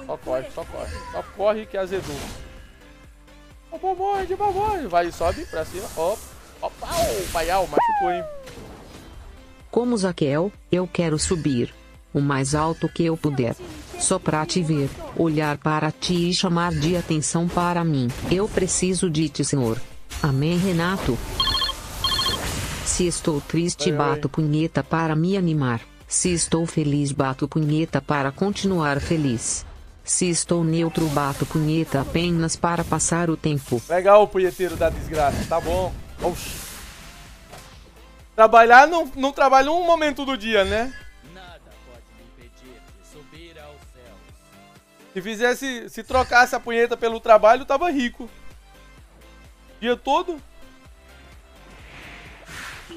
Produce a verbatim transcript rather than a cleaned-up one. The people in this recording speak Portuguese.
Só corre, só corre. Só corre que azedou. Ó, bomboide, bomboide. Vai, sobe pra cima. Opa, opa, oh, paial, machucou, hein? Como Zaqueu, eu quero subir o mais alto que eu puder. Só pra te ver, olhar para ti e chamar de atenção para mim. Eu preciso de ti, Senhor. Amém, Renato. Se estou triste, bato punheta para me animar. Se estou feliz, bato punheta para continuar feliz. Se estou neutro, bato punheta apenas para passar o tempo. Legal, o punheteiro da desgraça. Tá bom. Oxi. Trabalhar não, não trabalha um momento do dia, né? Nada pode me impedir de subir ao céu. Se fizesse, se trocasse a punheta pelo trabalho, tava rico. Dia todo.